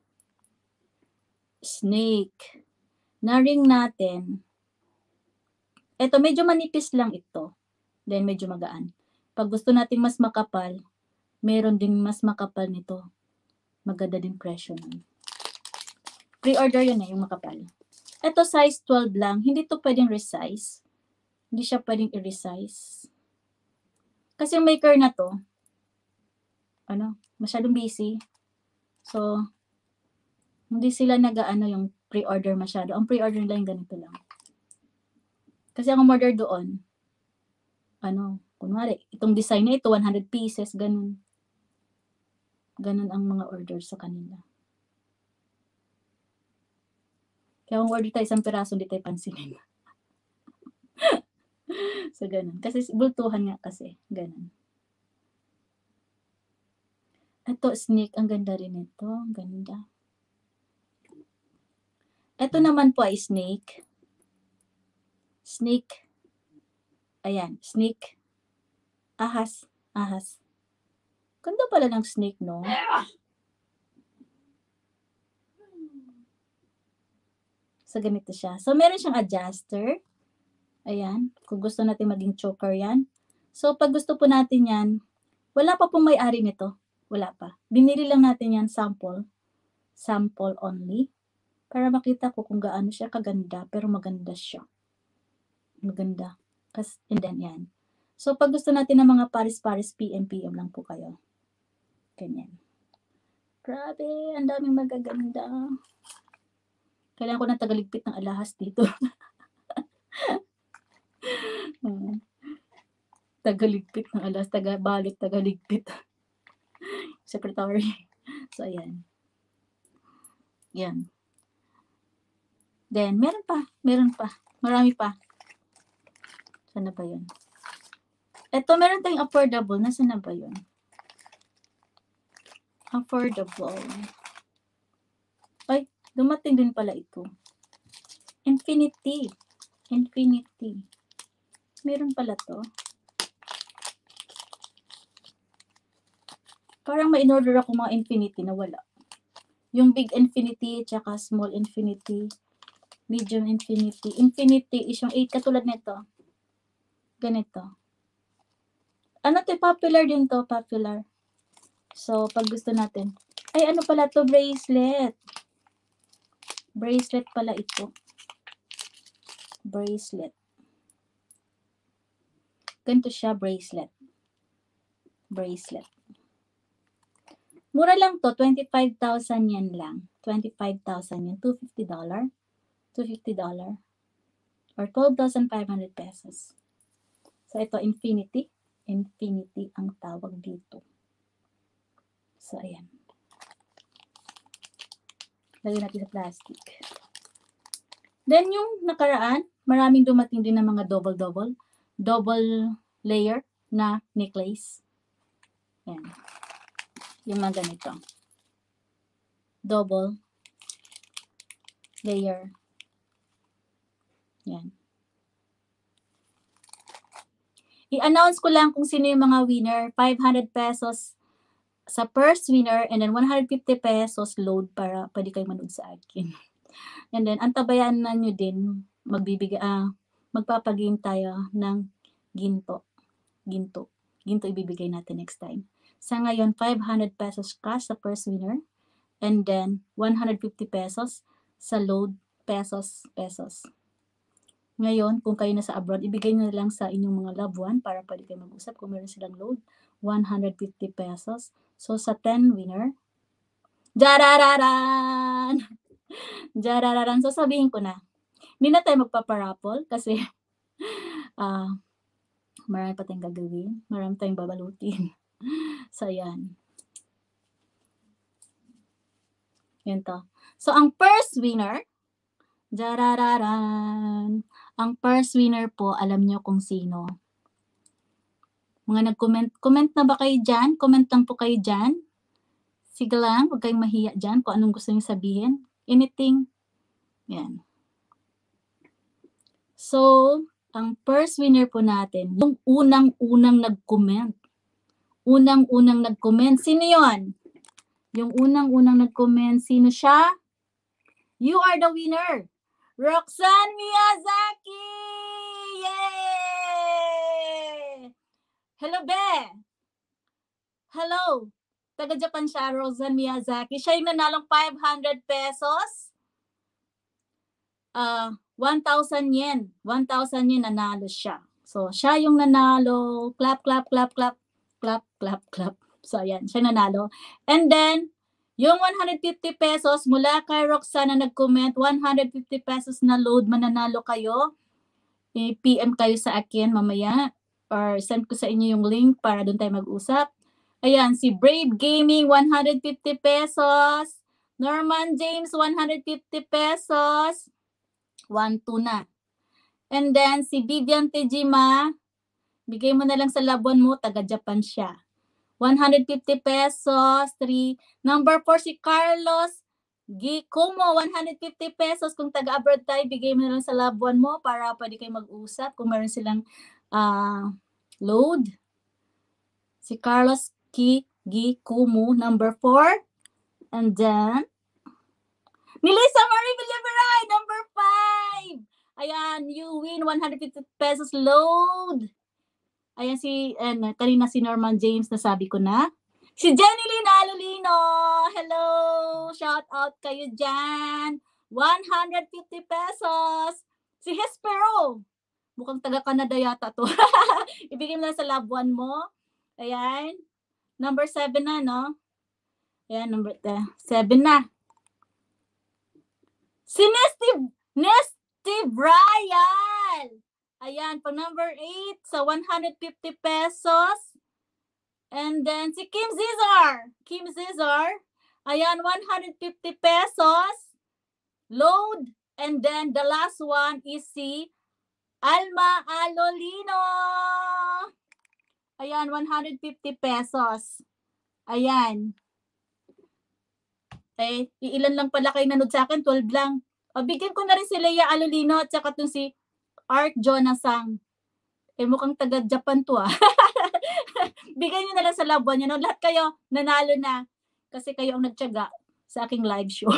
[SPEAKER 1] na ring natin, ito medyo manipis lang ito. Then medyo magaan. Pag gusto natin mas makapal, meron din mas makapal nito. Maganda din presyo nun. Pre-order yun yung makapal. Ito size 12 lang. Hindi to pwedeng resize. Hindi siya pwedeng i-resize. Kasi yung maker na to, masyadong busy. So, hindi sila yung pre-order masyado. Ang pre-order nila yung ganito lang. Kasi ang order doon, kunwari, itong design na ito, 100 pieces, ganun. Ganun ang mga order sa kanila. Kaya kung order tayo 1 piraso, hindi tayo pansinin. So, ganun. Kasi bultuhan nga kasi. Ganun. Ito, snake. Ang ganda rin ito. Ang ganda. Ito naman po ay snake. Snake. Ayan, snake. Ahas. Ahas. Ganda pala ng snake, no? So, ganito siya. So, meron siyang adjuster. Ayan. Kung gusto natin maging choker yan. So, pag gusto po natin yan, wala pa pong may-ari nito. Wala pa. Binili lang natin yan sample. Sample only. Para makita ko kung gaano siya kaganda. Pero maganda siya. Maganda. And then yan. So, pag gusto natin ng mga paris-paris, PM lang po kayo. Ganyan. Grabe, ang daming magaganda. Kailangan ko ng tagaligpit ng alahas dito. Tagaligpit ng alahas, tagabalot, tagaligpit. Secretary. So, ayan. Yan. Then, meron pa. Marami pa. Sana ba yun? Ito, meron tayong affordable. Nasaan na ba yun? Affordable. Ay, dumating din pala ito. Infinity. Meron pala to. Parang may in-order ako mga infinity na wala. Yung big infinity, tsaka small infinity, medium infinity. Infinity is yung 8 katulad nito. Ganito. Ano to? Popular din to. Popular. So, pag gusto natin. Ay, ano pala to? Bracelet. Bracelet pala ito. Bracelet. Ganito siya, bracelet. Bracelet. Mura lang to. 25,000 yan lang. 25,000 yan. $250. $250. Or 12,500 pesos. So, ito, infinity. Infinity ang tawag dito. So, ayan. Lagyan natin sa plastic. Then, yung nakaraan, maraming dumating din ng mga double layer na necklace. Ayan. Yung mga ganito. Double layer. Yan. I-announce ko lang kung sino yung mga winner. 500 pesos sa first winner and then 150 pesos load para pwede kayo manood sa akin. And then, antabayan na nyo din, magpapagame tayo ng ginto. Ginto ibibigay natin next time. Sa ngayon, 500 pesos cash sa first winner and then 150 pesos sa load pesos. Ngayon, kung kayo nasa abroad, ibigay nyo lang sa inyong mga loved one para pwede kayo mag-usap kung meron silang load. 150 pesos. So, sa 10 winner, jarararan! Jarararan. So, sabihin ko na, hindi na tayo magpaparapol kasi marami pa tayong gagawin. Marami tayong babalutin. So, yan. Yan to. So, ang first winner, jarararan! Ang first winner po, alam nyo kung sino. Mga nag-comment na ba kayo dyan? Comment lang po kayo dyan. Sige lang, huwag kayong mahiya dyan kung anong gusto nyo sabihin. Anything. Yan. So, ang first winner po natin, yung unang-unang nag-comment. Unang-unang nag-comment. Sino yon? Yung unang-unang nag-comment, sino siya? You are the winner. Roxanne Miyazaki! Yay! Hello, Be! Hello! Taga-Japan siya, Roxanne Miyazaki. Siya yung nanalong 500 pesos. 1,000 yen. 1,000 yen nanalo siya. So, siya yung nanalo. Clap, clap, clap, clap. Clap, clap, clap. So, ayan. Siya nanalo. And then, yung 150 pesos mula kay Roxanne na nag-comment, 150 pesos na load, mananalo kayo. I-PM kayo sa akin mamaya or send ko sa inyo yung link para doon tayo mag-usap. Ayan, si Brave Gaming, 150 pesos. Norman James, 150 pesos. 1-2 na. And then, si Vivian Tejima, bigay mo na lang sa labuan mo, taga-Japan siya. 150 pesos. 3. Number 4, si Carlos Kumo, 150 pesos. Kung taga-abroad tayo, bigay mo na lang sa loved one mo para pwede kayo mag-usap kung meron silang load. Si Carlos Kumu, number 4. And then, Melissa Marie Villaveray, number 5. Ayan, you win 150 pesos load. Ayan kanina si Norman James, nasabi ko na. Si Jenny Lynn Alolino, hello! Shout out kayo dyan. 150 pesos. Si Hespero, mukhang taga-Canada yata to. Ibigay mo na sa loved one mo. Ayan. Number 7 na, no? Ayan, number 7 na. Si Nesty Brian. Ayan, pang number 8 sa 150 pesos. And then si Kim Zizar. Ayan, 150 pesos. Load. And then the last one is si Alma Alolino. Ayan, 150 pesos. Ayan. Ilan lang pala kayo nanood sa akin? 12 lang. Bigyan ko na rin si Leia Alolino at saka itong si Art Jonasang. Mukhang taga-Japan to Bigyan nyo na lang sa labuan nyo. No? Lahat kayo nanalo na kasi kayo ang nagtiyaga sa aking live show.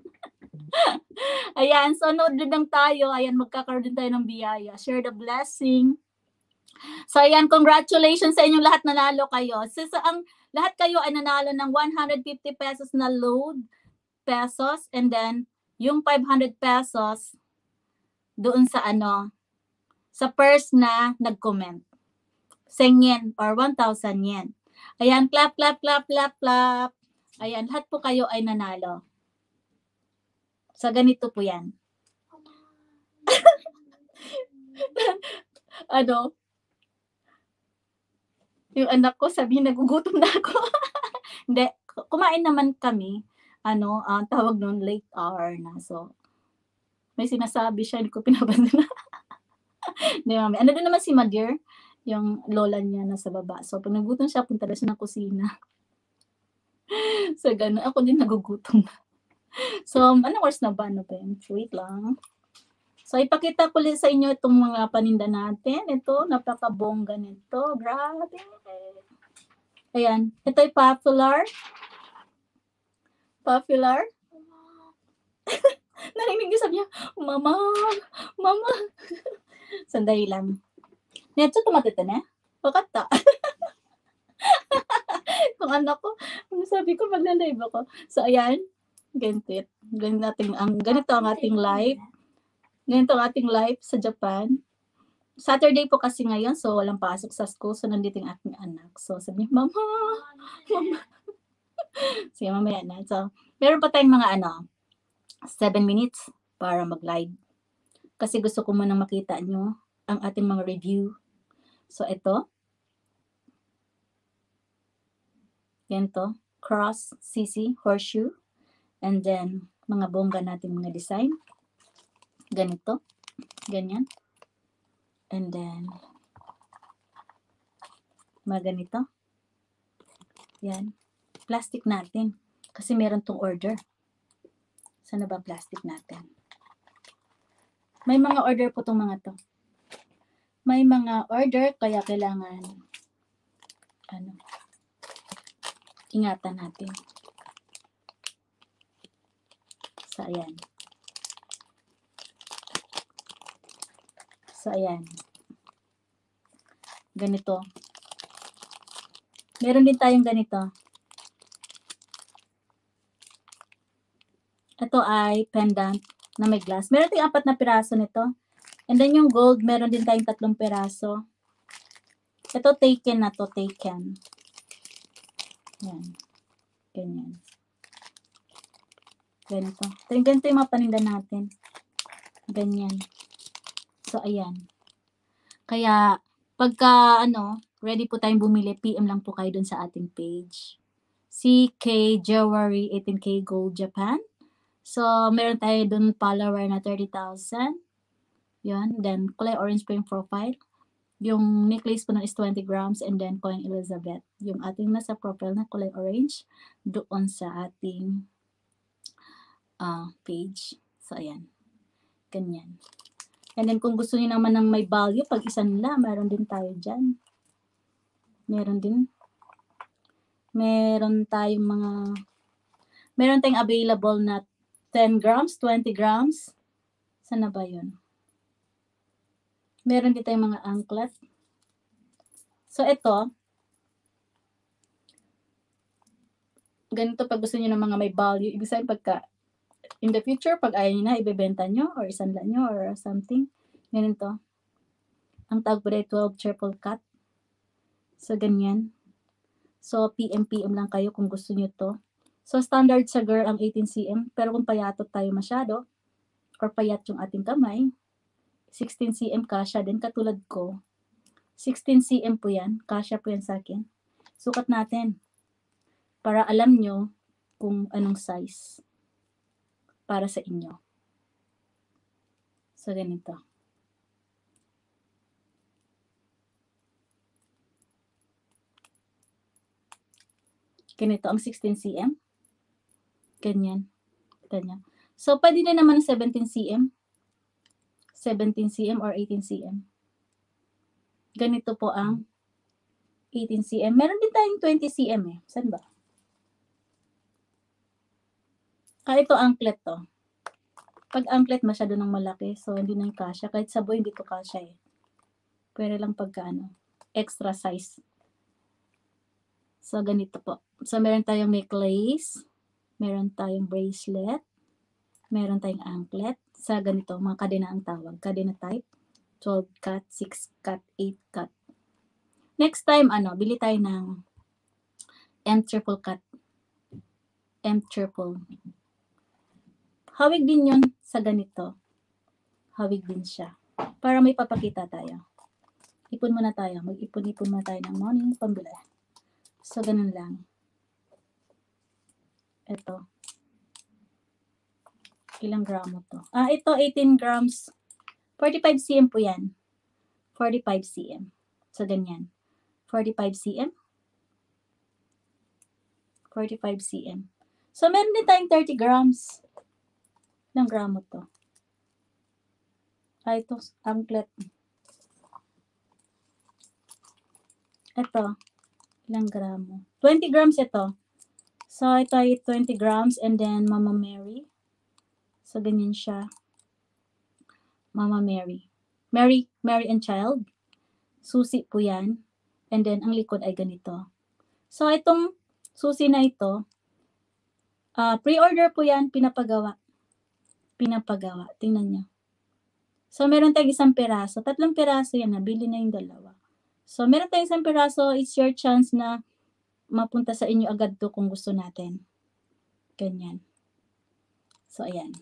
[SPEAKER 1] Ayan, so nood lang tayo. Ayan, magkakaroon din tayo ng biyaya. Share the blessing. So ayan, congratulations sa inyong lahat, nanalo kayo. So lahat kayo ay nanalo ng 150 pesos na load pesos and then yung 500 pesos doon sa sa first na nag-comment. 1,000 yen or 1,000 yen. Ayan, clap, clap, clap, clap, clap. Ayan, lahat po kayo ay nanalo. So, ganito po yan. Yung anak ko, sabi, nagugutom na ako. Hindi, kumain naman kami. Tawag nun, late hour na. So, may sinasabi siya, hindi ko pinabansin na. Hindi, mami. Din naman si Madir, yung lola niya nasa baba. So, pag nagutom siya, punta na siya ng kusina. So, gano'n. Ako din nagugutom na. So, anong oras na ba? Wait lang. So, ipakita ko ulit sa inyo itong mga paninda natin. Ito, napakabongga nito. Grabe. Ayan. Ito ay popular. Narinig niyo, sabi niya, Mama. Sandali lang. Neto, tumatita na? Pakata. Kung anak ko, sabi ko, magla-live ako. So, ayan. Ganito ang ating live. Ganito ang ating live sa Japan. Saturday po kasi ngayon, so walang pasok sa school. So, nandito yung aking anak. So, sabi niya, Mama. Sige, mamaya na. So, meron pa tayong mga 7 minutes para mag-live. Kasi gusto ko munang makita nyo ang ating mga review. So, ito. Ganito. Cross, CC, horseshoe. And then, mga bongga natin mga design. Ganito. Ganyan. And then, mga ganito. Yan. Plastic natin. Kasi meron tong order. Sana ba plastic natin? May mga order po tong mga to. May mga order, kaya kailangan ingatan natin. So, ayan. Ganito. Meron din tayong ganito. Ito ay pendant na may glass. Meron tayong 4 na piraso nito. And then yung gold, meron din tayong 3 piraso. Ito taken na to, taken. Yan. Ganyan. Ganito. Ganito yung mga paninda natin. Ganyan. So, ayan. Kaya, pagka, ready po tayong bumili, PM lang po kayo dun sa ating page. CK Jewelry 18K Gold Japan. So, meron tayo dun follower na 30,000. Yun. Then, kulay orange po yung profile. Yung necklace po na is 20 grams. And then, Queen Elizabeth. Yung ating nasa profile na kulay orange. Doon sa ating page. So, ayan. Ganyan. And then, kung gusto niyo naman ng may value, pag isa nila, meron din tayo dyan. Meron tayong available na 10 grams, 20 grams. Saan na ba yun? Meron din tayong mga anklet. So, ito, ganito pag gusto niyo ng mga may value. Ibig sabihin, pagka in the future, pag ayaw niyo na, ibebenta nyo or isanla nyo or something. Ganito. Ang tawag po ay 12 triple cut. So, ganyan. So, PM lang kayo kung gusto nyo to. So, standard sa girl ang 18 cm. Pero kung payatot tayo masyado, or payat yung ating kamay, 16 cm kasya din. Katulad ko, 16 cm po yan. Kasya po yan sa akin. Sukat natin. Para alam nyo kung anong size para sa inyo. So, ganito. Ganito ang 16 cm. Ganyan. Ganyan. So, pwede na naman 17 cm. 17 cm or 18 cm. Ganito po ang 18 cm. Meron din tayong 20 cm eh. Saan ba? Ito anklet to. Pag anklet, masyado nang malaki. So, hindi na yung kasya. Kahit sa boy, hindi to kasya eh. Pwede lang pagka extra size. So, ganito po. So, meron tayong necklace. Meron tayong bracelet. Meron tayong anklet. Sa ganito, mga kadena ang tawag. Kadena type. 12 cut, 6 cut, 8 cut. Next time, bili tayo ng M triple cut. M triple. Hawig din yun sa ganito. Hawig din siya. Para may papakita tayo. Ipon muna tayo. Mag-ipon-ipon muna tayo ng money. Pambili. So, ganun lang. Ito. Ilang gramo to? Ito 18 grams. 45 cm po yan. 45 cm. So, ganyan. 45 cm. 45 cm. So, meron din tayong 30 grams. Ilang gramo to? Ito, anklet. Ito. Ilang gramo? 20 grams ito. So, ito ay 20 grams and then Mama Mary. So, ganyan siya. Mama Mary. Mary and Child. Susi po yan. And then, ang likod ay ganito. So, itong susi na ito, pre-order po yan, pinapagawa. Pinapagawa. Tingnan nyo. So, meron tayong isang piraso. 3 piraso yan. Nabili na yung 2. So, meron tayong isang piraso. It's your chance na mapunta sa inyo agad to kung gusto natin. Ganyan. So, ayan.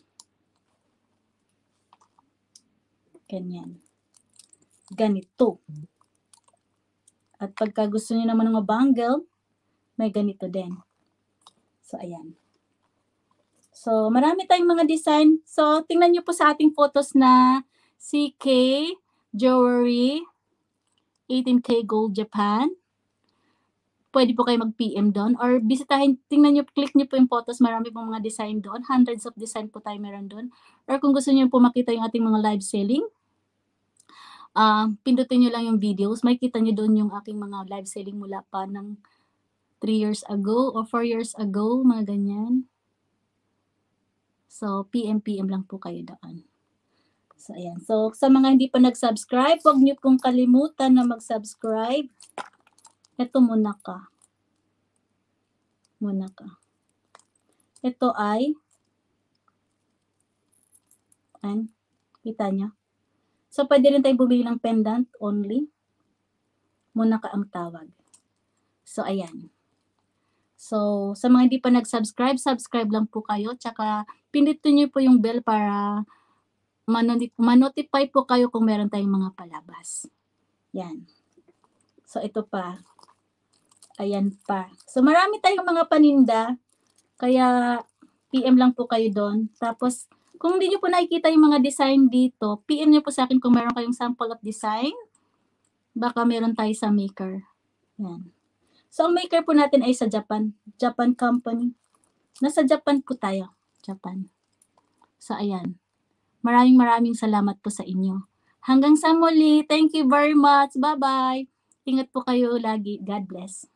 [SPEAKER 1] Ganyan. Ganito. At pagka gusto niyo naman ng bangle, may ganito din. So, ayan. So, marami tayong mga design. So, tingnan niyo po sa ating photos na CK Jewelry 18K Gold Japan. Pwede po kayo mag-PM doon or bisitahin, tingnan nyo, click nyo po yung photos, marami pong mga design doon. Hundreds of design po tayo meron doon. Or kung gusto nyo po makita yung ating mga live selling, pindutin nyo lang yung videos. Makikita nyo doon yung aking mga live selling mula pa ng 3 years ago or 4 years ago, mga ganyan. So, PM lang po kayo doon. So, ayan. So, sa mga hindi pa nag-subscribe, huwag nyo pong kalimutan na mag-subscribe. Ito muna ka. Ito ay, kita nyo? So, pwede rin tayong bumili ng pendant only. Muna ka ang tawag. So, ayan. So, sa mga hindi pa nag-subscribe, subscribe lang po kayo. Tsaka, pindutin nyo po yung bell para manotify po kayo kung meron tayong mga palabas. Yan. So, ito pa. Ayan pa. So, marami tayong mga paninda. Kaya, PM lang po kayo doon. Tapos, kung hindi nyo po nakikita yung mga design dito, PM nyo po sa akin kung meron kayong sample of design. Baka meron tayo sa maker. Yan. So, ang maker po natin ay sa Japan. Japan company. Nasa Japan po tayo. Japan. So ayan, maraming salamat po sa inyo. Hanggang sa muli, thank you very much. Bye-bye. Ingat po kayo lagi. God bless.